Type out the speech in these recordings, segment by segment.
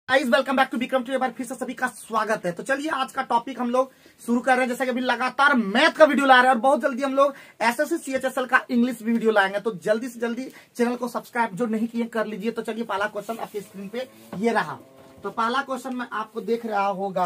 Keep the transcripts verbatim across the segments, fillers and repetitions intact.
Guys welcome back to Vikram two. एक बार फिर से सभी का स्वागत है। तो चलिए आज का टॉपिक हम लोग शुरू कर रहे हैं। जैसे कि अभी लगातार मैथ का वीडियो ला रहे हैं और बहुत जल्दी हम लोग एसएससी सीएचएसएल का इंग्लिश भी वीडियो लाएंगे। तो जल्दी से जल्दी चैनल को सब्सक्राइब जो नहीं किए कर लीजिए। तो चलिए पहला क्वेश्चन आपकी स्क्रीन पे ये रहा। तो पहला क्वेश्चन में आपको देख रहा होगा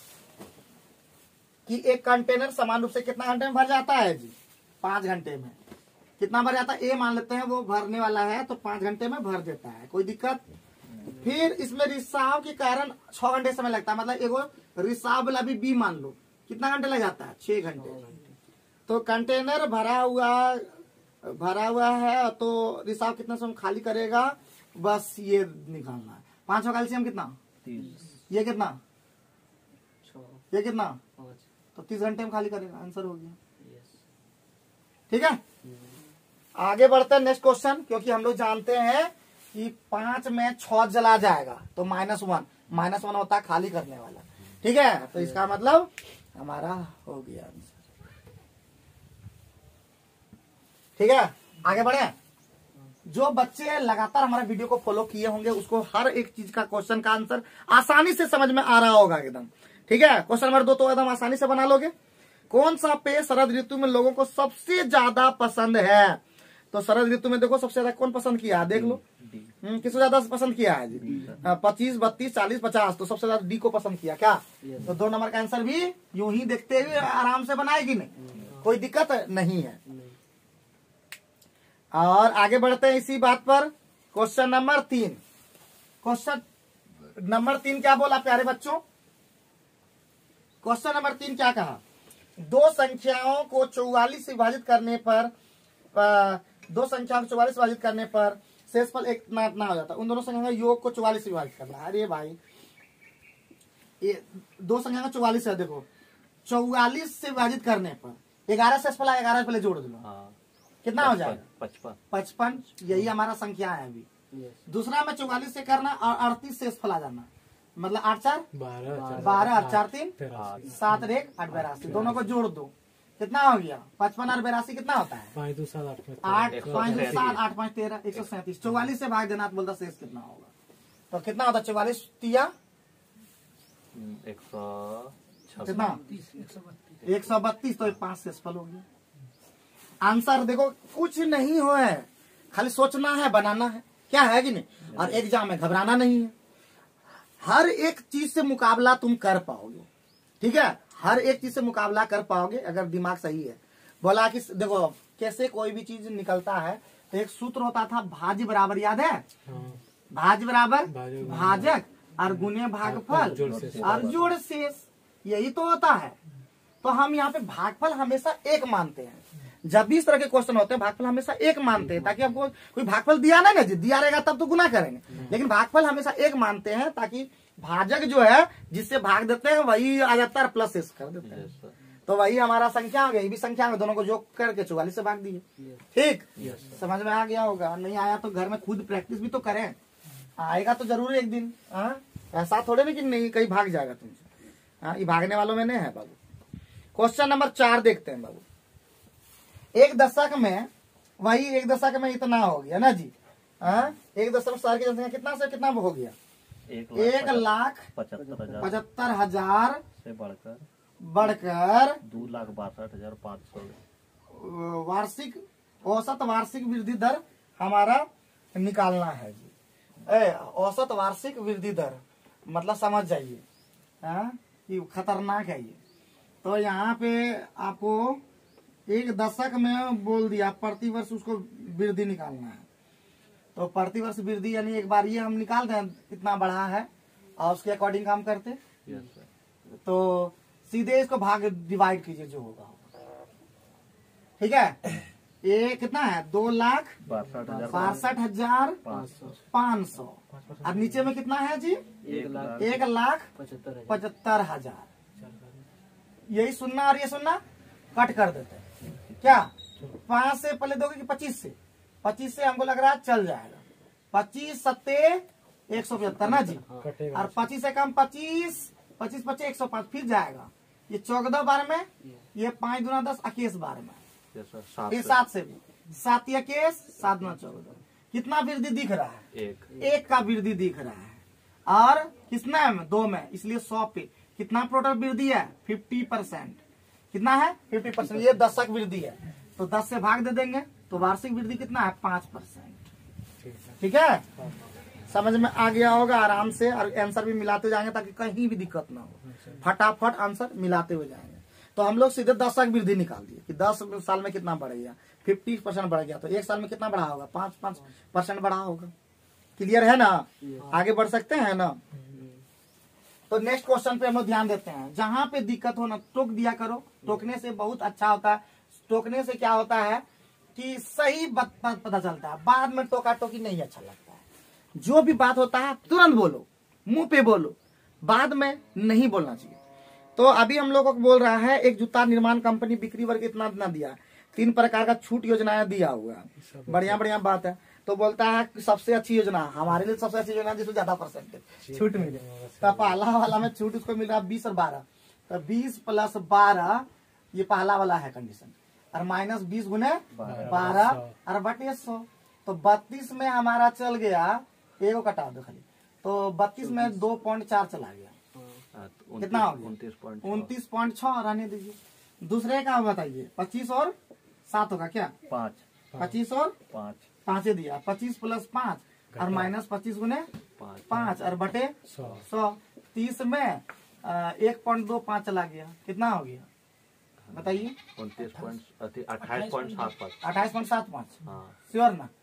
कि एक कंटेनर समान रूप से कितना घंटे में भर जाता है जी? पांच घंटे में। कितना भर जाता है? ए मान लेते हैं वो भरने वाला है तो पांच घंटे में भर देता है, कोई दिक्कत। फिर इसमें रिसाव के कारण छह घंटे समय लगता है, मतलब एगो रिसाव वाला भी बी मान लो, कितना घंटे लग जाता है? छह घंटे। तो कंटेनर भरा हुआ भरा हुआ है तो रिसाव कितना समय खाली करेगा, बस ये निकालना है। पांच सौ कैल्शियम कितना? ये कितना? ये कितना? तो तीस घंटे में खाली करेगा। आंसर हो गया। ठीक है, आगे बढ़ते हैं नेक्स्ट क्वेश्चन। क्योंकि हम लोग जानते हैं कि पांच में छह जला जाएगा तो माइनस वन माइनस वन होता है खाली करने वाला। ठीक है, तो इसका मतलब हमारा हो गया आंसर। ठीक है, आगे बढ़े। जो बच्चे लगातार हमारे वीडियो को फॉलो किए होंगे उसको हर एक चीज का क्वेश्चन का आंसर आसानी से समझ में आ रहा होगा एकदम। ठीक है, क्वेश्चन नंबर दो तो एकदम आसानी से बना लोगे। कौन सा पेय शरद ऋतु में लोगों को सबसे ज्यादा पसंद है? तो शरद ऋतु में देखो सबसे ज्यादा कौन पसंद किया है, देख लो। किसको ज्यादा पसंद किया है जी? पच्चीस बत्तीस चालीस पचास, तो सबसे ज्यादा डी को पसंद किया क्या? तो दो नंबर का आंसर भी यूं ही देखते हुए आराम से बनाएगी नहीं, कोई दिक्कत नहीं है। और आगे बढ़ते हैं इसी बात पर। क्वेश्चन नंबर तीन क्वेश्चन नंबर तीन क्या बोला प्यारे बच्चों? क्वेश्चन नंबर तीन क्या कहा? दो संख्याओं को चौवालीस से विभाजित करने पर आ, दो संख्याओं को चौवालीस से विभाजित करने पर शेषफल एक ना इतना हो जाता है। उन दोनों संख्या का योग को चौवालीस से विभाजित करना है। अरे भाई, ये दो संख्या का चौवालीस है, देखो चौवालीस से विभाजित करने पर ग्यारह शेषफल है, ग्यारह पहले जोड़ दो। हाँ। कितना हो जाएगा? पचपन। पचपन, यही हमारा संख्या है अभी। दूसरा में चौवालीस से करना और अड़तीस शेषफल आ जाना, मतलब आठ चार बारह, आठ चार तीन सात एक आठ बेरासी, दोनों को जोड़ दो। कितना हो गया? पचपन और बेरासी कितना होता है? आठ पाँच दो सात आठ पाँच तेरह एक सौ सैंतीस। चौवालीस से भाग देना, बोलता शेष कितना होगा? तो कितना होता है? चौवालीस तिया एक सौ कितना? एक सौ बत्तीस। तो पांच शेषफल हो गया। आंसर देखो, कुछ नहीं हो है, खाली सोचना है, बनाना है, क्या है कि नहीं। और एग्जाम में घबराना नहीं है, हर एक चीज से मुकाबला तुम कर पाओगे। ठीक है, हर एक चीज से मुकाबला कर पाओगे अगर दिमाग सही है। बोला कि देखो कैसे कोई भी चीज निकलता है तो एक सूत्र होता था, भाज्य बराबर, याद है? भाज्य बराबर भाजक और गुणे भागफल और जोड़ शेष, यही तो होता है। तो हम यहाँ पे भागफल हमेशा एक मानते हैं। जब भी इस तरह के क्वेश्चन होते हैं भागफल हमेशा एक मानते हैं, ताकि हमको कोई भागफल दिया नहीं ना जी, दिया रहेगा तब तो गुना करेंगे, लेकिन भागफल हमेशा एक मानते हैं ताकि भाजक जो है जिससे भाग देते हैं वही आ जाता है, प्लस शेष कर देते हैं। तो वही हमारा संख्या हो गया, ये भी संख्या में दोनों को जोड़ करके चौवालीस से भाग दिए। ठीक, समझ में आ गया होगा। नहीं आया तो घर में खुद प्रैक्टिस भी तो करें, आएगा तो जरूर एक दिन। हाँ, ऐसा थोड़े नहीं कि नहीं कहीं भाग जाएगा तुमसे। हाँ, ये भागने वालों में नहीं है बाबू। क्वेश्चन नंबर चार देखते हैं बाबू। एक दशक में, वही एक दशक में इतना हो गया ना जी। हाँ, एक दशक में शहर की जनसंख्या कितना से कितना हो गया? एक लाख पचहत्तर हजार से बढ़कर बढ़कर दो लाख बासठ हजार पाँच सौ वार्षिक औसत वार्षिक वृद्धि दर हमारा निकालना है जी। ए, औसत वार्षिक वृद्धि दर मतलब समझ जाइए, हाँ, ये खतरनाक है ये। तो यहाँ पे आपको एक दशक में बोल दिया, प्रति वर्ष उसको वृद्धि निकालना है। तो प्रति वर्ष वृद्धि यानी एक बार ये हम निकाल दें कितना बढ़ा है और उसके अकॉर्डिंग काम करते। yes, तो सीधे इसको भाग डिवाइड कीजिए जो होगा। ठीक है, ये कितना है? दो लाख बासठ हजार पाँच सौ। अब नीचे में कितना है जी? एक लाख पचहत्तर हजार। यही सुनना और ये सुनना कट कर देते हैं क्या? पांच से पहले दोगे कि पच्चीस से? पच्चीस से हमको लग रहा है चल जाएगा। पच्चीस सत्ते एक सौ पचहत्तर ना जी, और पच्चीस से कम पच्चीस पच्चीस पच्चीस एक सौ पांच, फिर जाएगा ये चौदह बार में, ये पांच दुना दस इक्कीस बार में, ये सात से भी सात इक्कीस सात नौ चौदह। कितना वृद्धि दिख रहा है? एक, एक का वृद्धि दिख रहा है। और कितना है दो में, इसलिए सौ पे कितना टोटल वृद्धि है फिफ्टी परसेंट। कितना है फिफ्टी परसेंट, ये दशक वृद्धि है तो दस से भाग दे देंगे तो वार्षिक वृद्धि कितना है पांच परसेंट। ठीक है, समझ में आ गया होगा आराम से, और आंसर भी मिलाते जाएंगे ताकि कहीं भी दिक्कत ना हो, फटाफट आंसर मिलाते हुए जाएंगे। तो हम लोग सीधे दशक वृद्धि निकाल दिए कि दस साल में कितना बढ़ गया, फिफ्टी परसेंट बढ़ गया तो एक साल में कितना बढ़ा होगा, पांच पांच परसेंट बढ़ा होगा। क्लियर है ना, आगे बढ़ सकते हैं ना। तो नेक्स्ट क्वेश्चन पे हम लोग ध्यान देते हैं, जहां पे दिक्कत हो ना टोक दिया करो, टोकने से बहुत अच्छा होता है। टोकने से क्या होता है कि सही बात पता चलता है, बाद में टोका टोकी नहीं अच्छा लगता है। जो भी बात होता है तुरंत बोलो, मुंह पे बोलो, बाद में नहीं बोलना चाहिए। तो अभी हम लोगों को बोल रहा है एक जूता निर्माण कंपनी बिक्री वर्ग इतना इतना दिया, तीन प्रकार का छूट योजनाएं दिया हुआ है, बढ़िया बढ़िया बात है। तो बोलता है कि सबसे अच्छी योजना हमारे लिए सबसे अच्छी योजना जिसमें ज्यादा परसेंटेज छूट मिले, तो पहला वाला में छूट उसको मिल रहा है बीस और बारह, तो बीस प्लस बारह ये पहला वाला है कंडीशन, और माइनस बीस गुने बारह और बटे सौ, तो बत्तीस में हमारा चल गया, एगो कटा दो खाली, तो बत्तीस में दो पॉइंट चार चला गया, कितना हो गया उनतीस पॉइंट छह रहने दीजिए। दूसरे का बताइए, पच्चीस और सात होगा क्या, पाँच, पच्चीस और पाँच, पाँच दिया, पच्चीस प्लस पाँच और माइनस पच्चीस गुने पाँच और बटे सौ, तीस में एक पॉइंट दो पाँच चला गया, कितना हो गया बताइए, उनतीस पॉइंट अट्ठाईस पॉइंट सात पाँच, अट्ठाईस पॉइंट सात पाँच श्योर ना।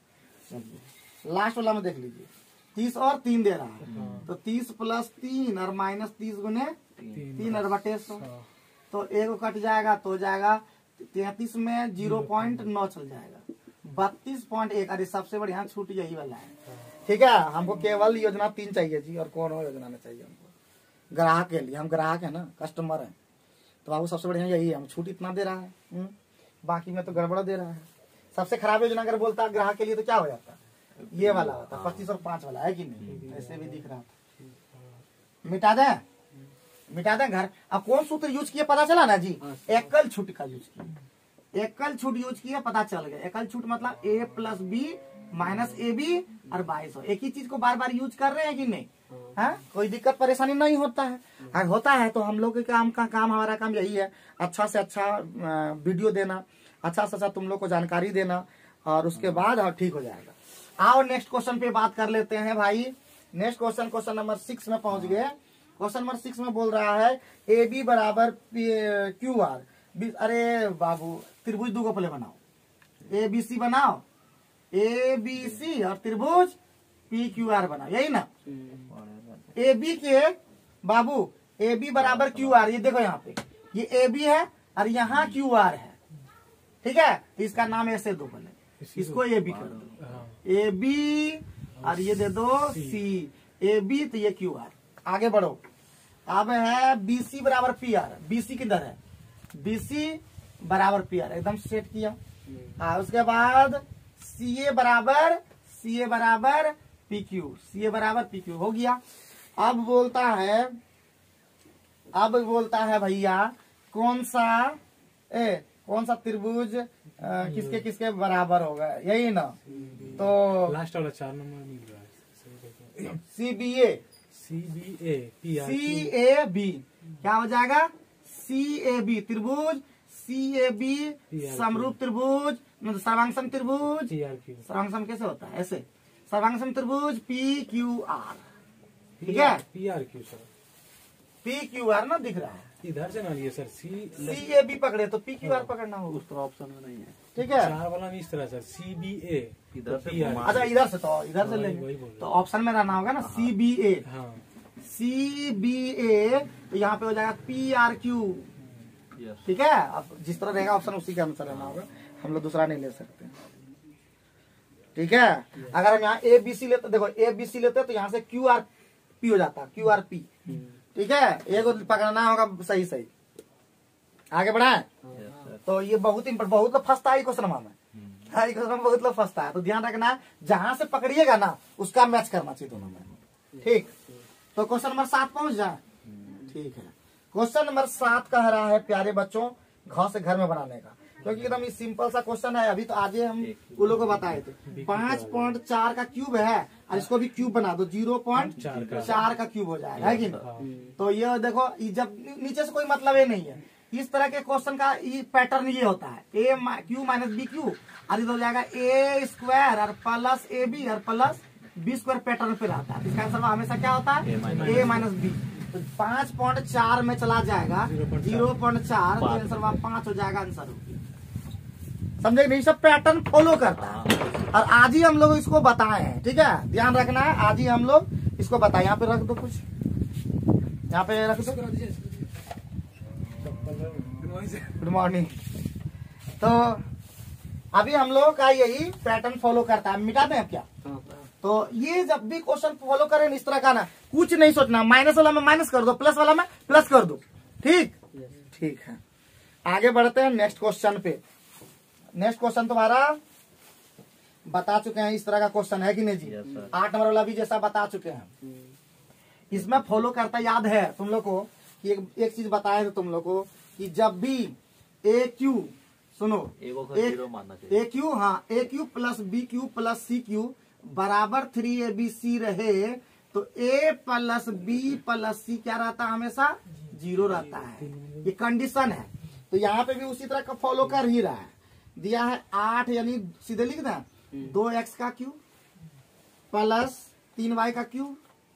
लास्ट वाला में देख लीजिए, तीस और तीन दे रहा है, तो तीस प्लस तीन और माइनस तीस गुने तीन और बटे सौ, तो एक कट जाएगा तो जाएगा तैतीस में जीरो पॉइंट नौ चल जाएगा, बत्तीस पॉइंट एक। अरे सबसे बढ़िया छूट यही वाला है। ठीक है, हमको केवल योजना तीन चाहिए जी, और कौन हो योजना नहीं चाहिए हमको, ग्राहक के लिए, हम ग्राहक है ना, कस्टमर है, तो बाबू सबसे बढ़िया यही है, हम छूट इतना दे रहा है, हुँ? बाकी में तो गड़बड़ दे रहा है। सबसे खराब योजना अगर बोलता है ग्राहक के लिए तो क्या हो जाता है, ये वाला होता है पच्चीस और पांच वाला, है कि नहीं, ऐसे भी दिख रहा था। मिटा दे मिटा दे घर। अब कौन सूत्र यूज किया पता चला ना जी, एकल छूट का यूज किया, एकल छूट यूज किया पता चल गया। एकल छूट मतलब A plus B minus A B और बाईस हो, एक ही चीज को बार बार यूज कर रहे हैं कि नहीं, है कोई दिक्कत परेशानी नहीं होता है। अगर होता है तो हम लोग के काम का काम हमारा काम यही है, अच्छा से अच्छा वीडियो देना, अच्छा से अच्छा तुम लोग को जानकारी देना, और उसके बाद ठीक हो जाएगा। आओ नेक्स्ट क्वेश्चन पे बात कर लेते हैं भाई। Next question question number six में पहुंच गए। क्वेश्चन नंबर सिक्स में बोल रहा है ए बी बराबर क्यू आर। अरे बाबू त्रिभुज दो को पहले बनाओ, ए बी सी बनाओ, ए बी सी और त्रिभुज पी क्यू आर बनाओ, यही ना। ए बी के बाबू ए बी बराबर क्यू आर, ये देखो यहाँ पे ये ए बी है और यहाँ क्यू आर है, ठीक है। इसका नाम ऐसे दो पहले, इसको ए बी कर दो, ए बी और ये दे दो सी, ए बी तो ये क्यू आर। आगे बढ़ो, अब है बी सी बराबर पी आर। बी सी किधर है, बी सी बराबर पी आर, एकदम सेट किया। आ, उसके बाद सी ए बराबर सी ए बराबर पी क्यू, सी ए बराबर पी क्यू हो गया। अब बोलता है अब बोलता है भैया कौन सा ए कौन सा त्रिभुज किसके किसके बराबर होगा, यही ना। तो लास्ट वाला चार नंबर मिल रहा है, C B A C B A P R C A B क्या हो जाएगा, सी ए बी त्रिभुज सी ए बी समरूप त्रिभुज, सर्वांगसम त्रिभुज। पी आर क्यू, सर्वांगसम कैसे होता है, ऐसे सर्वांगसम त्रिभुज पी क्यू आर, ठीक है। P R Q sir, P Q R ना दिख रहा है, इधर से ना लिए sir, C C A B पकड़े तो पी क्यू आर पकड़ना होगा, उस तरह ऑप्शन में नहीं है, ठीक है। चार वाला नहीं इस तरह सर, सी बी ए इधर से पी आर। घुमा अच्छा इधर से तो इधर से वही- लेंगे वही बोल रहे तो ऑप्शन में रहना होगा ना, सी बी ए हाँ सी बी ए, तो यहाँ पे हो जाएगा पी आर क्यू, यस, ठीक है। अब जिस तरह रहेगा ऑप्शन उसी के अनुसार रहना होगा, हम लोग दूसरा नहीं ले सकते, ठीक है। अगर हम यहाँ ए बी सी लेते, देखो ए बी सी लेते तो यहाँ से क्यू आर पी हो जाता, क्यू आर पी, ठीक है। एक पकड़ना होगा सही सही, आगे बढ़ाए। यस सर, तो ये बहुत ही बहुत लोग फंसता है क्वेश्चन में, क्वेश्चन में बहुत लोग फंसता है, तो ध्यान रखना जहां से पकड़िएगा ना उसका मैच करना चाहिए दोनों में, ठीक। तो क्वेश्चन नंबर सात पहुंच जाए, ठीक है। क्वेश्चन नंबर सात कह रहा है प्यारे बच्चों, घ से घर में बनाने का। क्योंकि एकदम ये सिंपल सा क्वेश्चन है। अभी तो आज ही हम उन लोगों को बताए थे। पांच पॉइंट चार का क्यूब है और इसको भी क्यूब बना दो, जीरो पॉइंट चार का क्यूब हो जाएगा, है कि नहीं? तो ये देखो, ये जब नीचे से कोई मतलब ये नहीं है, इस तरह के क्वेश्चन का ये पैटर्न ये होता है, A Q minus B Q, और इधर हो जाएगा ए स्क्वायर और प्लस ए बी और प्लस बी स्क्वायर पैटर्न पे रहता है। इसका आंसर हमेशा क्या होता है? A minus B. तो पांच पॉइंट चार में चला जाएगा जीरो पॉइंट चार, तो आंसर पांच हो जाएगा आंसर। समझे नहीं? सब पैटर्न फॉलो करता है और आज ही हम लोग इसको बताए हैं, ठीक है? ध्यान रखना है, आज ही हम लोग इसको बताए। यहाँ पे रख दो, कुछ यहाँ पे रख दो। Good morning. तो अभी हम लोग का यही पैटर्न फॉलो करता है। मिटा दें अब क्या? तो ये जब भी क्वेश्चन फॉलो करें इस तरह का ना, कुछ नहीं सोचना, माइनस वाला में माइनस कर दो, प्लस वाला में प्लस कर दो, ठीक? ठीक है, आगे बढ़ते हैं नेक्स्ट क्वेश्चन पे। नेक्स्ट क्वेश्चन तुम्हारा बता चुके हैं, इस तरह का क्वेश्चन है कि नहीं जी? आठ नंबर वाला भी जैसा बता चुके हैं। इसमें फॉलो करता याद है तुम लोग को कि एक, एक चीज बताए थे तुम लोग को कि जब भी ए क्यू, सुनो, ए क्यू, हाँ, A cube plus B cube plus C cube बराबर थ्री ए बी सी रहे तो A plus B plus C क्या रहता है? हमेशा जीरो रहता है। ये कंडीशन है। तो यहाँ पे भी उसी तरह का फॉलो कर ही रहा है। दिया है आठ, यानी सीधे लिख दें दो एक्स का क्यूब प्लस तीन वाई का क्यूब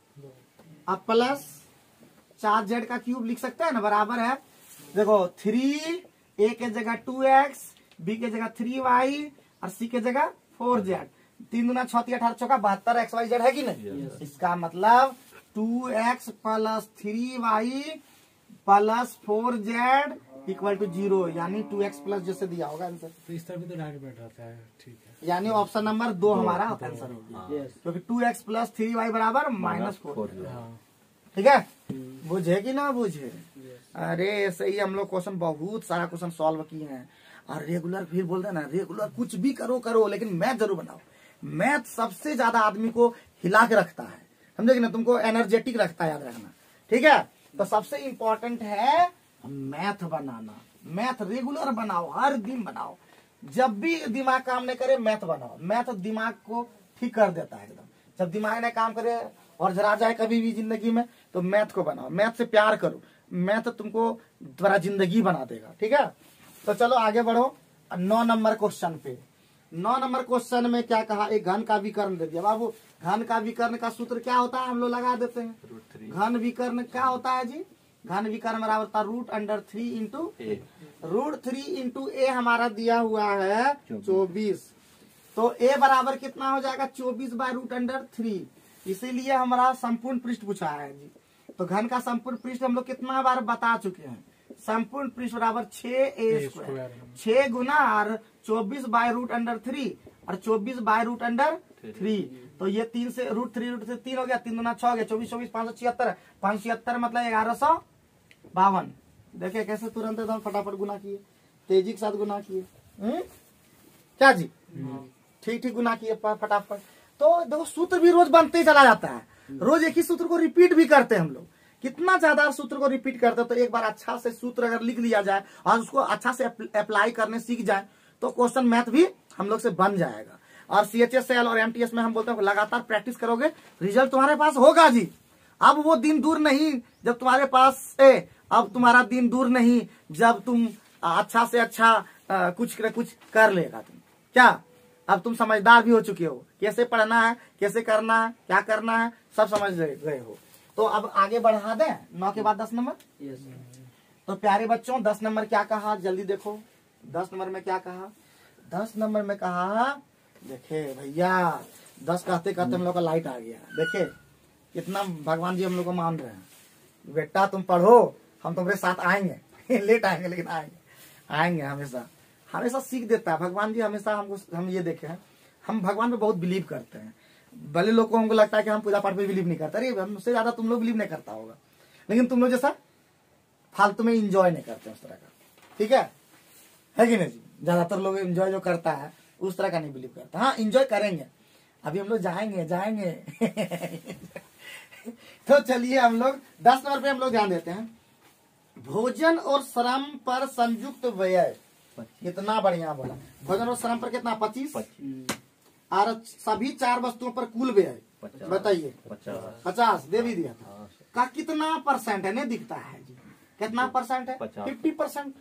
अब प्लस चार जेड का क्यूब लिख सकते हैं ना, बराबर है। देखो थ्री, ए के जगह टू एक्स, बी के जगह थ्री वाई और सी के जगह फोर जेड। तीन दुना छत्तीस, अठारह चौका बहत्तर एक्स वाई जेड, है कि नहीं? yes. इसका मतलब two X plus three Y plus four Z equal to zero, यानी टू एक्स प्लस जैसे दिया होगा आंसर। तो इस तरह भी तो डायरेक्ट बैठ रहता है, ठीक है। यानी ऑप्शन नंबर दो हमारा आंसर होगा, क्योंकि two X plus three Y बराबर माइनस फोर। ठीक है, बुझे कि ना बुझे? अरे ऐसे ही हम लोग क्वेश्चन बहुत सारा क्वेश्चन सॉल्व किए हैं। और रेगुलर फिर बोलते हैं ना, रेगुलर कुछ भी करो करो लेकिन मैथ जरूर बनाओ। मैथ सबसे ज्यादा आदमी को हिला के रखता है, समझे कि ना? तुमको एनर्जेटिक रखता है, याद रखना, ठीक है? तो सबसे इम्पोर्टेंट है मैथ बनाना। मैथ रेगुलर बनाओ, हर दिन बनाओ। जब भी दिमाग काम नहीं करे मैथ बनाओ। मैथ दिमाग को ठीक कर देता है एकदम। जब दिमाग ने काम करे और जरा जाए कभी भी जिंदगी में तो मैथ को बनाओ, मैथ से प्यार करो। मैथ तुमको द्वारा जिंदगी बना देगा, ठीक है? तो चलो आगे बढ़ो नौ नंबर क्वेश्चन पे। नौ नंबर क्वेश्चन में क्या कहा? एक घन का विकर्ण दे दिया। बाबू घन का विकर्ण का सूत्र क्या होता है? हम लोग लगा देते हैं। घन विकर्ण क्या होता है जी? घन विकर्ण बराबर होता है root under three into root three into A हमारा दिया हुआ है चौबीस। तो ए बराबर कितना हो जाएगा? चौबीस बाय रूट अंडर थ्री। इसीलिए हमारा संपूर्ण पृष्ठ पूछा है जी। तो घन का संपूर्ण पृष्ठ हम लोग कितना बार बता चुके हैं। संपूर्ण पृष्ठ बराबर छह ए स्क्वायर, छह गुना और चौबीस बाय रूट अंडर थ्री और चौबीस बाय रूट अंडर थ्री। तो ये तीन से रूट थ्री रूट से तीन हो गया, तीन दुना छह हो गया, चौबीस चौबीस पांच सौ छिहत्तर, पांच सौ छिहत्तर मतलब ग्यारह सौ बावन। देखिए कैसे तुरंत एकदम फटाफट गुना किए, तेजी के साथ गुना किए। क्या जी? ठीक ठीक गुना किए फटाफट। तो देखो सूत्र भी रोज बनते ही चला जाता है। रोज एक ही सूत्र को रिपीट भी करते हैं हम लोग। कितना ज्यादा सूत्र को रिपीट करते हैं तो एक बार अच्छा से सूत्र अगर लिख लिया जाए और उसको अच्छा से अप्लाई करने सीख जाए तो क्वेश्चन मैथ भी हम लोग से बन जाएगा। और सीएचएसएल और एमटीएस में हम बोलते हैं लगातार प्रैक्टिस करोगे रिजल्ट तुम्हारे पास होगा जी। अब वो दिन दूर नहीं जब तुम्हारे पास से, अब तुम्हारा दिन दूर नहीं जब तुम अच्छा से अच्छा आ, कुछ कुछ कर लेगा तुम। क्या अब तुम समझदार भी हो चुके हो, कैसे पढ़ना है, कैसे करना है, क्या करना है, सब समझ गए हो। तो अब आगे बढ़ा दें नौ के बाद दस नंबर। yes, तो प्यारे बच्चों दस नंबर क्या कहा जल्दी देखो। दस नंबर में क्या कहा? दस नंबर में कहा, देखे भैया दस कहते कहते हम लोग का लाइट आ गया। देखे कितना भगवान जी हम लोग को मान रहे हैं। बेटा तुम पढ़ो, हम तुम्हारे साथ आएंगे लेट आएंगे लेकिन आएंगे आएंगे हमेशा। हमेशा सीख देता है भगवान जी। हमेशा हमको हम ये देखे हैं, हम भगवान पे बहुत बिलीव करते हैं। भले लोग को हमको लगता है कि हम पूजा पाठ पे बिलीव नहीं करते। अरे हमसे ज्यादा तुम लोग बिलीव नहीं करता होगा, लेकिन तुम लोग जैसा फालतू में इंजॉय नहीं करते उस तरह का, ठीक है है कि नहीं जी? ज्यादातर लोग इंजॉय जो करता है उस तरह का नहीं बिलीव करता। हाँ इंजॉय करेंगे, अभी हम लोग जाएंगे जाएंगे तो चलिए हम लोग दस नंबर पे हम लोग ध्यान देते हैं। भोजन और श्रम पर संयुक्त व्यय इतना बढ़िया बोला। भोजन और श्रम पर कितना? पच्चीस। पच्चीस और सभी चार वस्तुओं पर कुल व्यय पचास। बताइए। पचास पचास दे भी दिया था। हाँ, का कितना परसेंट है? नहीं दिखता है जी। कितना परसेंट है? पचास। Fifty percent.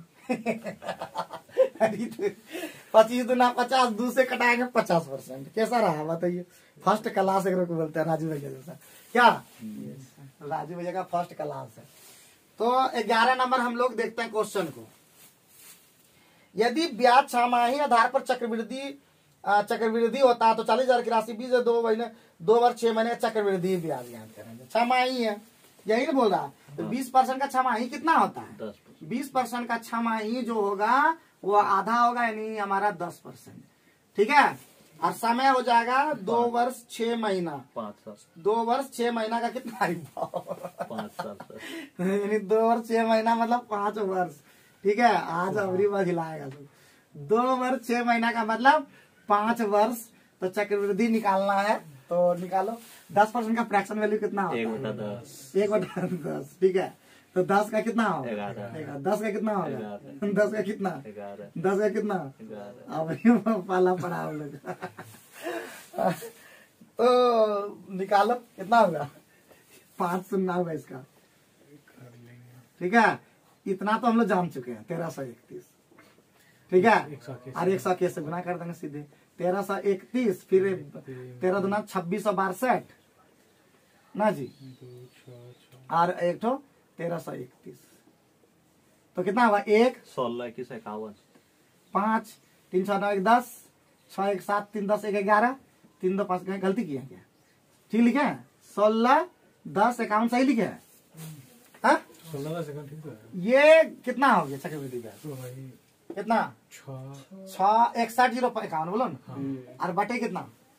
पच्चीस दुना पचास, दो से कटाएंगे पचास परसेंट। कैसा रहा बताइए? फर्स्ट क्लास एक को बोलते हैं राजू भैया जैसा। क्या राजू भैया का फर्स्ट क्लास है। तो ग्यारह नंबर हम लोग देखते हैं क्वेश्चन को। यदि ब्याज छमाही आधार पर चक्रवृद्धि चक्रवृद्धि होता है तो चालीस हजार की राशि बीस दो महीने दो वर्ष छह महीने चक्रवृद्धि ब्याज याद करेंगे। छमाही है, यही ना बोल रहा है। तो बीस परसेंट का छमाही कितना होता है? दस। बीस परसेंट का छमाही जो होगा वो आधा होगा, यानी हमारा दस परसेंट। ठीक है। और समय हो जाएगा दो वर्ष छह महीना। पाँच साल। दो वर्ष छह महीना का कितना? पाँच साल सर। यानी दो वर्ष छह महीना मतलब पांच वर्ष। ठीक है। आज अवरी बार हिलाएगा तो दो वर्ष छह महीना का मतलब पांच वर्ष। तो चक्रवृद्धि निकालना है तो निकालो। दस परसेंट का फ्रैक्शन वैल्यू कितना होता है? एक बटा दस। एक बटा दस। ठीक है। तो दस का कितना होगा? ग्यारह। दस का कितना होगा? दस का कितना? ग्यारह। दस का कितना? ग्यारह। अब पाला पड़ा हम लोग। तो निकालो कितना होगा? पांच सुनना होगा इसका। ठीक है। इतना तो हम लोग जान चुके हैं। तेरह सौ इकतीस। ठीक है। और एक सौ इक्कीस से गुना कर देंगे सीधे। तेरह सौ इकतीस फिर तेरह दुना छब्बीस सौ बासठ ना जी। और एक तो तेरह सौ इकतीस तो कितना हुआ? एक सोलह इक्कीस इक्यावन। पांच तीन सौ नौ एक दस छह एक सात तीन दस एक ग्यारह तीन दो पांच। गलती की है क्या? ठीक लिखे हैं? सोलह दस इक्यावन सही लिखे हैं। हाँ? ये कितना हो गया चक्रवृद्धि ब्याज? कितना? छह इकसठ जीरो इक्यावन बोलो ना। और बटे कितना?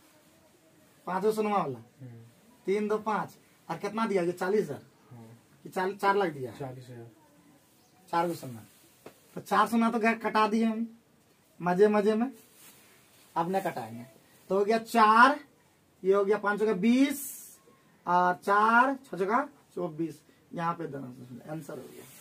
पांच सुनवा वाला तीन दो पांच। और कितना दिया? ये चालीस हजार कि चार, चार लाख दिया? चालीस हजार। चार को सुनना तो चार सुना तो गैर कटा दिए हम मजे मजे में। अब न कटाएंगे तो हो गया चार। ये हो गया पांच सौ का बीस और चार छह का चौबीस। यहाँ पे आंसर हो गया।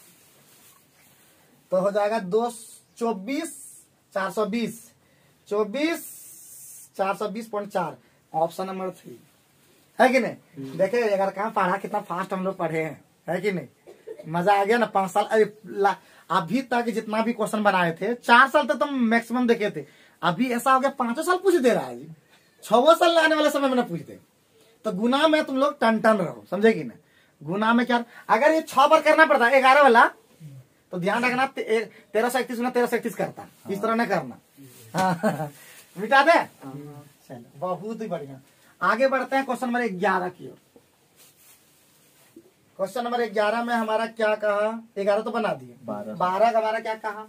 तो हो जाएगा दो चौबीस चार सौ बीस। चौबीस चार सौ बीस पॉइंट चार ऑप्शन नंबर थ्री है कि नहीं? देखे अगर कहाँ पढ़ा कितना फास्ट हम लोग पढ़े हैं, है कि नहीं? मजा आ गया ना। पांच साल अरे अभी तक जितना भी क्वेश्चन बनाए थे चार साल तक तो मैक्सिमम देखे थे। अभी ऐसा हो गया पांचों साल पूछ दे रहा है जी। छह साल आने वाले समय में ना पूछते। तो गुना में तुम लोग टन टन रहो, समझे कि ना? गुना में क्या? अगर ये छह बार करना पड़ता है ग्यारह वाला तो ध्यान रखना तेरह सौ इकतीस गुना तेरह सौ इकतीस करता। इस तरह न करना। हाँ। मिटा दे। चलो बहुत ही बढ़िया। आगे बढ़ते हैं क्वेश्चन नंबर ग्यारह की ओर। क्वेश्चन नंबर ग्यारह में हमारा क्या कहा? ग्यारह तो बना दिए। बारह का हमारा क्या कहा?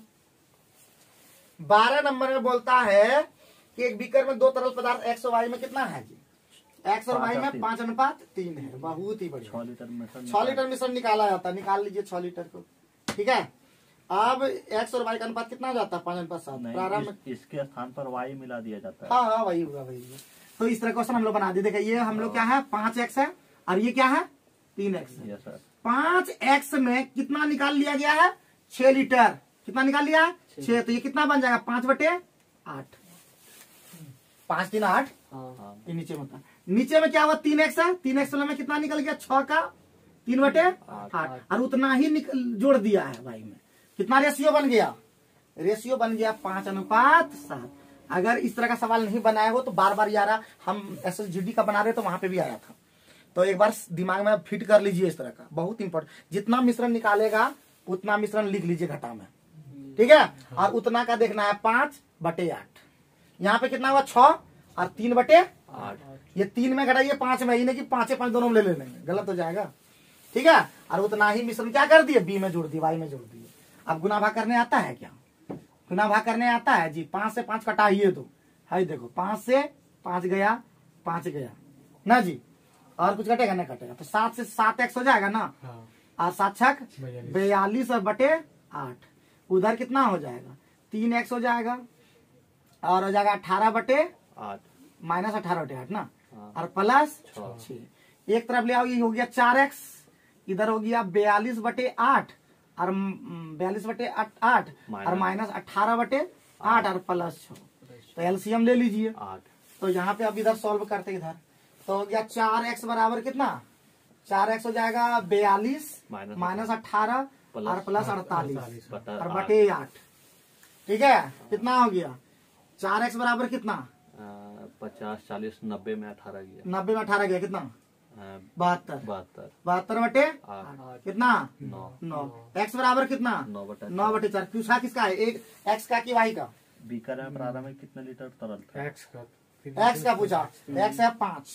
बारह नंबर में बोलता है कि एक बीकर में दो तरल पदार्थ एक्स और वाई में कितना है जी? एक्स और वाई में पांच अनुपात तीन है। बहुत ही बढ़िया। छह लीटर मिश्रण। छह लीटर मिश्रण निकाला जाता है। निकाल लीजिए छह लीटर को। ठीक है। अब एक्स और वाई का अनुपात कितना जाता है? पांच अनुपात सात। प्रारंभ इस, इसके स्थान पर वाई मिला दिया जाता है। हाँ हाँ वही होगा वही होगा। तो इस तरह क्वेश्चन हम लोग बना दिए। देखिए ये हम लोग क्या है? पांच एक्स है और ये क्या है? तीन एक्स है। सर। पांच एक्स में कितना निकाल लिया गया है? छह लीटर। कितना निकाल लिया है? छह। तो ये कितना बन जाएगा? पांच बटे आठ। पांच तीन आठ। ये नीचे में था। नीचे में क्या हुआ? तीन एक्स है। तीन एक्स में कितना निकल गया? छह का तीन बटे आठ। और उतना ही जोड़ दिया है भाई में। कितना रेशियो बन गया? रेशियो बन गया पांच अनुपात सात। अगर इस तरह का सवाल नहीं बनाया हो तो बार बार यार हम एस एस जी डी का बना रहे तो वहां पे भी आया था। तो एक बार दिमाग में फिट कर लीजिए इस तरह का। बहुत इंपॉर्टेंट। जितना मिश्रण निकालेगा उतना मिश्रण लिख लीजिए घटा में। ठीक है। और उतना का देखना है पांच बटे आठ। यहाँ पे कितना हुआ? छह और तीन बटे आठ। ये तीन में घटाइए पांच में, ही नहीं कि पांचे पांच दोनों में ले लेंगे, गलत हो जाएगा। ठीक है। और उतना ही मिश्रण क्या कर दिए? बी में जोड़ दिए, वाई में जोड़ दिए। अब गुना भाग करने आता है क्या? गुना भाग करने आता है जी। पांच से पांच कटाइए दो। हाई देखो पांच से पांच गया, पांच गया ना जी। और कुछ कटेगा? नहीं कटेगा। तो सात से सात एक्स हो जाएगा ना। और सात छक बयालीस और बटे आठ। उधर कितना हो जाएगा? तीन एक्स हो जाएगा और हो जाएगा अठारह बटे आठ माइनस अठारह बटे आठ ना। और प्लस छह। एक तरफ ले आओ, ये हो गया चार एक्स। इधर हो गया बयालीस बटे आठ और बयालीस बटे आठ और माइनस अट्ठारह बटे आठ और प्लस छह। तो एलसीएम ले लीजिए। आठ। तो यहाँ पे अब इधर सॉल्व करते इधर तो हो गया चार एक्स बराबर कितना, चार एक्स हो जाएगा बयालीस माइनस अट्ठारह और प्लस अड़तालीस और बटे आठ। ठीक है, कितना हो गया, चार एक्स बराबर कितना, पचास चालीस नब्बे में अठारह गया, नब्बे में अठारह गया कितना, बहत्तर बहत्तर बहत्तर बटे कितना, नौ नौ। एक्स बराबर कितना, नौ बटे नौ बटे चार। पूछा किसका है, एक एक्स का की वाई का, बीकर में प्रारंभ में कितने लीटर तरल था, एक्स का एक्स का पूछा, एक्स है पांच,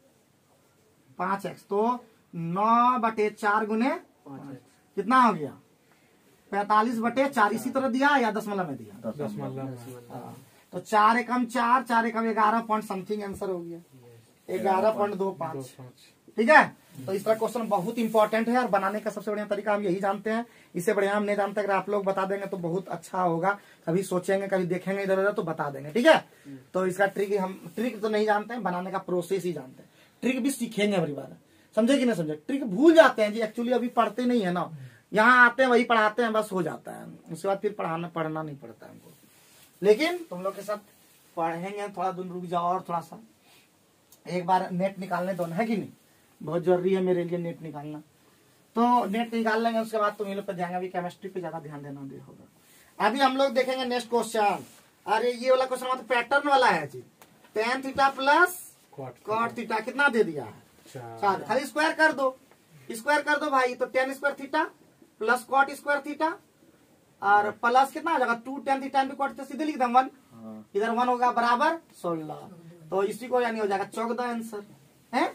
पांच एक्स तो नौ बटे चार गुने कितना हो गया, पैतालीस बटे चार। इसी तरह दिया या दशमलव में दिया, दशमलव में। हाँ। तो चार एकम चार, चार एकम ग्यारह पॉइंट समथिंग आंसर हो गया, ग्यारह पॉइंट दो पांच। ठीक है, तो इस तरह क्वेश्चन बहुत इंपॉर्टेंट है और बनाने का सबसे बढ़िया तरीका हम यही जानते हैं, इससे बढ़िया हम नहीं जानते। अगर आप लोग बता देंगे तो बहुत अच्छा होगा, कभी सोचेंगे कभी देखेंगे इधर उधर तो बता देंगे। ठीक है, तो इसका ट्रिक हम ट्रिक तो नहीं जानते हैं, बनाने का प्रोसेस ही जानते हैं, ट्रिक भी सीखेंगे अगली बार। समझे कि नहीं समझे, ट्रिक भूल जाते हैं जी, एक्चुअली अभी पढ़ते नहीं है ना, यहाँ आते हैं वही पढ़ाते हैं बस हो जाता है, उसके बाद फिर पढ़ाना पढ़ना नहीं पड़ता है हमको। लेकिन तुम लोग के साथ पढ़ेंगे, थोड़ा दिन रुक जाओ और थोड़ा सा एक बार नेट निकालने दो, है कि नहीं, बहुत जरूरी है मेरे लिए नेट निकालना। तो नेट निकाल लेंगे, उसके बाद तुम लोग पर जाएंगे, अभी केमिस्ट्री पे ज्यादा ध्यान देना दे होगा। अभी हम लोग देखेंगे नेक्स्ट क्वेश्चन। अरे ये वाला क्वेश्चन मतलब पैटर्न वाला है जी, tan theta plus cot theta कितना दे दिया है, चार। खाली स्क्वायर कर दो, स्क्वायर कर दो भाई, तो tan square theta plus cot square theta और प्लस कितना आ जाएगा, two tan theta into cot theta, सीधे लिख दें वन, इधर वन होगा बराबर सोलह। तो इसी को यानी हो जाएगा चौदह आंसर है।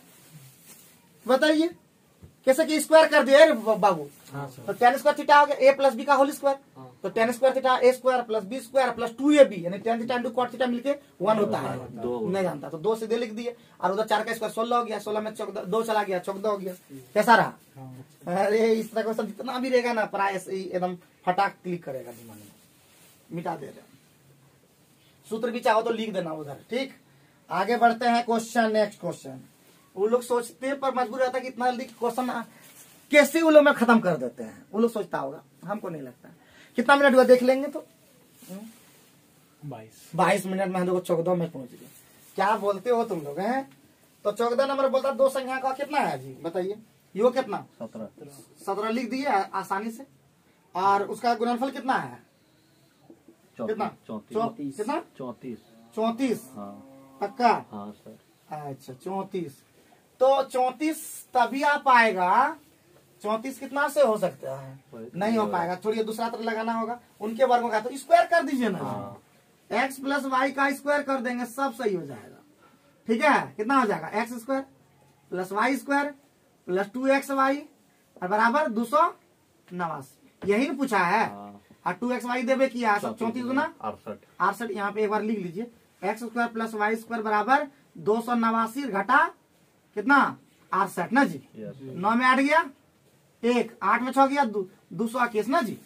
बताइए कैसे कि स्क्वायर कर दिया रे बाबू। हाँ, तो टेन स्क्वायर थीटा हो गया ए प्लस बी का होल स्क्वायर, तो tan square theta A square plus B square plus two A B यानी tan theta into cot theta मिलके वन होता है, नहीं जानता तो दो सीधे लिख दिए। और उधर चार का स्क्वायर सोलह हो गया, सोलह में चौदह दो चला गया, चौदह हो गया। कैसा रहा, अरे इस तरह क्वेश्चन जितना भी रहेगा ना प्राय एकदम फटाक क्लिक करेगा दिमाग में, मिटा दे रहे। सूत्र भी चाहो तो लिख देना उधर। ठीक, आगे बढ़ते हैं क्वेश्चन, नेक्स्ट क्वेश्चन। वो लोग सोचते हैं पर मजबूर रहता है कि इतना जल्दी क्वेश्चन कैसे वो लोग में खत्म कर देते हैं, वो लोग सोचता होगा, हमको नहीं लगता। कितना मिनट हुआ देख लेंगे तो बाईस बाईस मिनट में हम लोग चौदह में पहुंच गए। क्या बोलते हो तुम लोग हैं। तो चौदह नंबर बोलता दो संख्या का कितना है जी बताइए, यो कितना, सत्रह सत्रह लिख दिए आसानी से। और उसका गुणनफल कितना है, कितना, चौंतीस कितना, चौंतीस चौंतीस हाँ पक्का। हाँ सर, अच्छा चौंतीस, तो चौंतीस तभी आ पाएगा, चौंतीस कितना से हो सकता है, नहीं हो पाएगा, छोड़िए दूसरा तरह लगाना होगा, उनके वर्गों का। तो स्क्वायर कर दीजिए ना, एक्स प्लस वाई का स्क्वायर कर देंगे, सब सही हो जाएगा। ठीक है, कितना हो जाएगा, X square plus Y square plus two X Y और बराबर दो सौ नवासी, यही ना पूछा है। और टू एक्स वाई देवे किया, सब चौंतीस गुना अड़सठ, अड़सठ। यहाँ पे एक बार लिख लीजिए, X square plus Y square बराबर दो सौ नवासी घटा कितना, अड़सठ ना जी। नौ में आठ गया एक, आठ में छह गया दो सौ इक्कीस ना जी।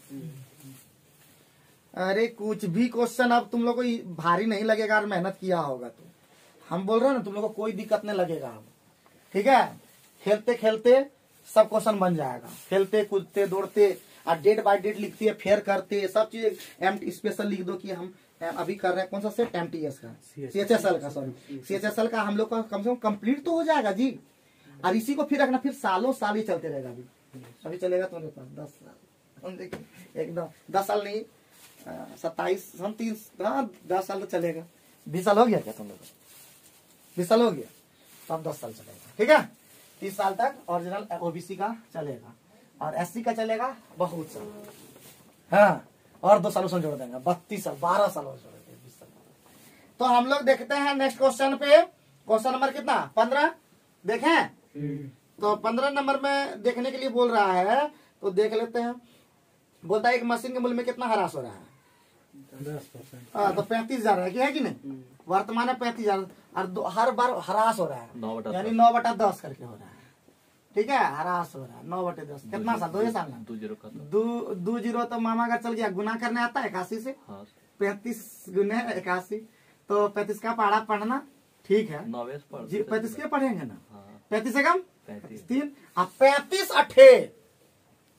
अरे कुछ भी क्वेश्चन अब तुम लोग को भारी नहीं लगेगा और मेहनत किया होगा तो, हम बोल रहे हैं ना तुम लोग को कोई दिक्कत नहीं लगेगा अब। ठीक है, खेलते खेलते सब क्वेश्चन बन जाएगा, खेलते कूदते दौड़ते और डेट बाय डेट लिखते फेयर करते सब चीज एम स्पेशल लिख दो कि हम अभी कर रहे हैं कौन सा सेट, एम टी एस का, सी एच एस एल का, sorry C H S L का हम लोग का कम से कम कंप्लीट तो हो जाएगा जी। और इसी को फिर रखना, फिर सालों साल ही चलते रहेगा। अभी अभी चलेगा तुम्हारे पास दस साल, देखिए एकदम दस साल नहीं, सत्ताईस तीस, हाँ दस साल तो चलेगा। बीस साल हो गया क्या तुम लोग, बीस साल हो गया तो अब दस साल चलेगा। ठीक है, तीस साल तक ओरिजिनल ओबीसी का चलेगा और एससी का चलेगा बहुत साल, हाँ और दो साल उसमें जोड़ देंगे, बत्तीस साल, बारह साल और जोड़ देंगे, बीस साल। तो हम लोग देखते हैं नेक्स्ट क्वेश्चन पे, क्वेश्चन नंबर कितना, पंद्रह देखें। तो पंद्रह नंबर में देखने के लिए बोल रहा है, तो देख लेते हैं। बोलता है एक मशीन के मूल्य में कितना ह्रास हो रहा है, दस परसेंट, हाँ तो पैंतीस हजार है कि है कि नहीं, वर्तमान में पैंतीस हजार और दो, हर बार ह्रास हो रहा है, यानी नौ बटा दस करके हो रहा है। ठीक है, ह्रास हो रहा है नौ बटे दस, कितना साल, दो ही साल, दो जीरो का दो दो जीरो तो मामा का चल गया, गुना करने आता है इक्यासी से, पैंतीस गुने इक्यासी, तो पैंतीस का पढ़ा पढ़ना ठीक है, पैंतीस के पढ़ेंगे ना, पैंतीस से कम तीन, अब पैंतीस अठे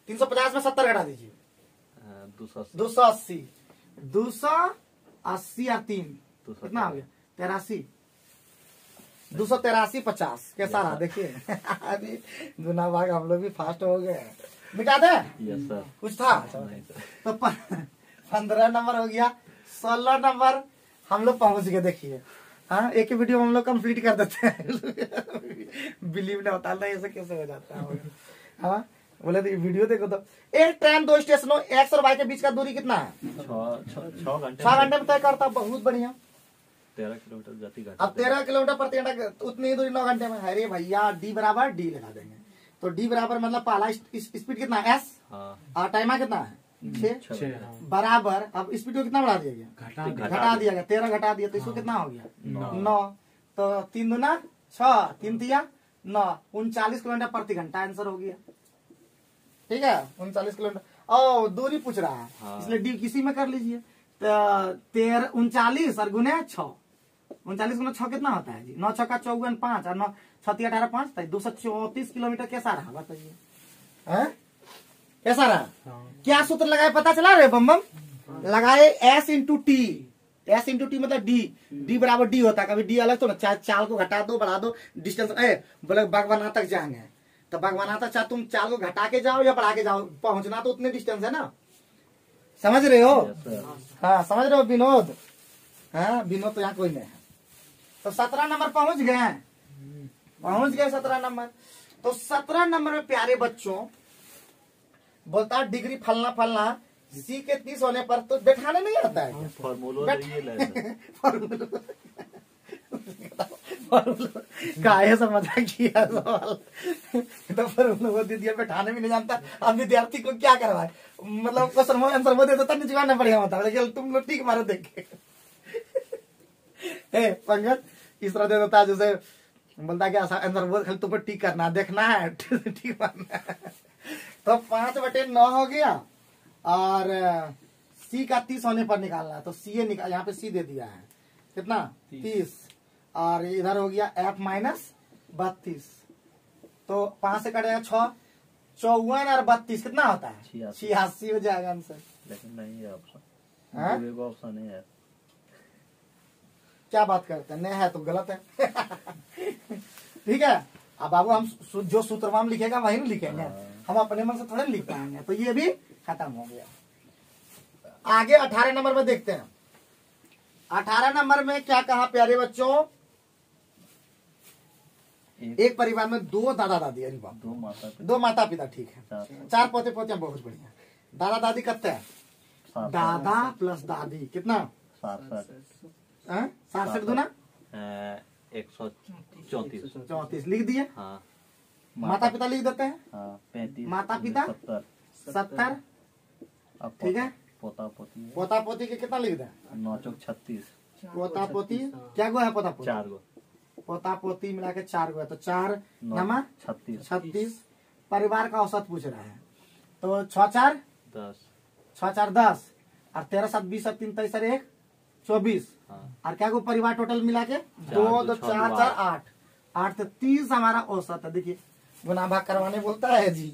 तीन सौ पचास में सत्तर घटा दीजिए, दो सौ दो सौ अस्सी, दो सौ अस्सी और तीन दो सौ कितना हो गया, तिरासी, दो सौ तिरासी पचास। कैसा रहा देखिए। अभी गुना भाग हम लोग भी फास्ट हो गए। मिटा दे, यस सर। कुछ था नहीं सर। तो पंद्रह नंबर हो गया, सोलह नंबर हम लोग पहुंच गए। देखिए हाँ, एक ही वीडियो में हम लोग कंप्लीट कर देते हैं। बिलीव नहीं होता, ऐसे कैसे हो जाता है। हाँ बोले तो वीडियो देखो तो एक ट्रेन दो स्टेशनों एक्स और वाई के बीच का दूरी कितना है, छह छह छह घंटे छह घंटे में तय करता। बहुत बढ़िया। तेरह किलोमीटर जाती घंटे। अब तेरह किलोमीटर प्रति घंटा, तो उतनी ही दूरी नौ घंटे में। अरे भैया डी बराबर डी लगा देंगे, तो डी बराबर मतलब पहला स्पीड कितना है एस, हाँ और टाइम कितना है छह, छः, हाँ। बराबर। अब स्पीड को कितना बढ़ा दिया गया, घटा घटा घटा दिया गया, तेरह घटा दिया, तो इसको कितना हो गया नौ। तो तीन दुना छह, तीन तिया नौ, उनचालीस किलोमीटर प्रति घंटा आंसर हो गया। ठीक है, उनचालीस किलोमीटर। ओ दूरी पूछ रहा है, हाँ। इसलिए डी किसी में कर लीजिए। तो तेरह उनचालीस और गुने छह, उनचालीस गुना छह कितना होता है जी, नौ छक्का चौवन पांच और नौ छत्तीस अठारह पांच, दो सौ चौतीस किलोमीटर कैसा रहा बताइए, हैं? कैसा रहा? हाँ। क्या सूत्र लगाए पता चला रे बम बम? लगाए S into T, S into T मतलब डी, डी बराबर डी होता है। कभी डी अलग तो ना, चाहे चाल को घटा दो बढ़ा दो, डिस्टेंस ए बोले बागवाना तक जाएंगे तो बागवाना तक चाहे तुम चाल को घटा के जाओ या बढ़ा के जाओ, पहुंचना तो उतने डिस्टेंस है ना। समझ रहे हो? Yes sir. हाँ समझ रहे हो विनोद? हाँ विनोद तो यहाँ कोई नहीं है। तो सत्रह नंबर पहुंच गए, पहुंच गए सत्रह नंबर। तो सत्रह नंबर में प्यारे बच्चों बोलता है डिग्री फलना फलना सी के तीस होने पर तो बैठाने नहीं आता है। फॉर्मूला ये ले सर। काहे से मजा किया सवाल। तो फॉर्मूला दे दिया, बैठाने भी नहीं जानता। अब विद्यार्थी को क्या करवाए, मतलब क्वेश्चन आंसर वो दे देता, नीचे गाना बढ़िया होता, लेकिन तुम लोग ठीक मारो देख के। ए पंकज इस तरह दे देता है जैसे बोलता है कि आंसर वो खाली तुमको टिक करना देखना है, ठीक मारना है। तो पांच बटे नौ हो गया और सी का तीस होने पर निकालना है। तो सी ए निकाल, यहाँ पे सी दे दिया है कितना तीस, और इधर हो गया एफ माइनस बत्तीस। तो पांच से कटेगा छह, चौवन और बत्तीस कितना होता है छियासी। छियासी हो जाएगा आंसर। लेकिन नहीं है ऑप्शन, हाँ? एगो ऑप्शन नहीं है। क्या बात करते हैं, नहीं है तो गलत है। ठीक है, अब बाबू हम सु- जो सूत्र हम लिखेगा वही नहीं लिखेंगे, हम अपने मन से थोड़े लिख पाएंगे। तो ये भी खत्म हो गया। आगे अठारह नंबर में देखते हैं। अठारह नंबर में क्या कहा प्यारे बच्चों, एक, एक परिवार में दो दादा दादी, अरे बाप, दो माता दो माता पिता, ठीक है, चार चार पोते पोतियां, बहुत बढ़िया। दादा दादी कितने हैं, सात दादा प्लस दादी कितना, सात सात हैं? सात से दूना एक सौ चौंतीस। चौतीस लिख दिए। हाँ माता पिता लिख देते हैं हाँ पैंतीस, माता पिता? सत्तर। सत्तर, अब ठीक है। पोता पोती है पोता पोती के कितना लिख दें, नौ चौक छत्तीस, पोता पोती क्या गो है, पोता पोती चार गो पोता पोती मिला के चार गो है, तो चार नौ नमा छत्तीस, छत्तीस। परिवार का औसत पूछ रहा है, तो छह चार दस। छह चार दस, और तेरह सात बीस और तीन तेईस और एक चौबीस, हाँ और क्या को परिवार टोटल मिला के दो दो, दो छह, चार दो, चार आठ। आठ, आठ तो तीस हमारा औसत है। देखिए गुना भाग करवाने बोलता है जी।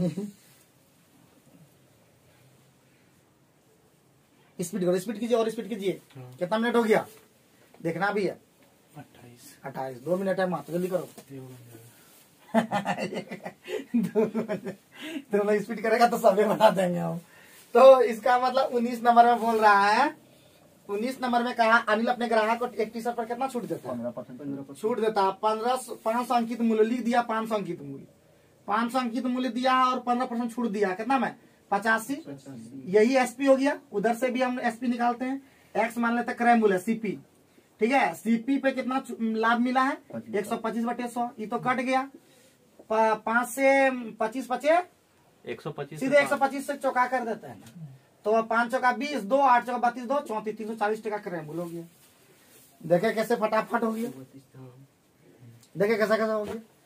स्पीड करो, स्पीड कीजिए और स्पीड कीजिए। हाँ। कितना मिनट हो गया देखना भी है, अट्ठाईस, अट्ठाईस, दो मिनट है मात्र, जल्दी करो। ये बन जाएगा। तुम लोग स्पीड करेगा तो सभी बना देंगे हम। तो इसका मतलब उन्नीस नंबर में बोल रहा है, उन्नीस नंबर में कहा अनिल अपने ग्राहक को एक टी शर्ट पर कितना छूट देता है, पंद्रह परसेंट छूट देता है पंद्रह, पांच सौ अंकित मूल्य लिख दिया, पांच सौ अंकित मूल्य, पांच सौ अंकित मूल्य दिया और पंद्रह परसेंट छूट दिया, कितना में पचासी। यही एसपी हो गया। उधर से भी हम एसपी निकालते हैं, एक्स मान लेते क्रय मूल्य सीपी, ठीक है। सीपी पे कितना लाभ मिला है, एक सौ पच्चीस बटे सौ, ये तो कट गया। पांच से पच्चीस पचे एक सौ पच्चीस सीधे एक सौ पच्चीस से चौका कर देते हैं। तो पांच चौका बीस, दो आठ चौका बत्तीस, दो चौंतीस, तीन सौ चालीस टका क्रय मूल्य हो गया। देखे कैसे फटाफट हो गया, देखे कैसा कैसा हो गया।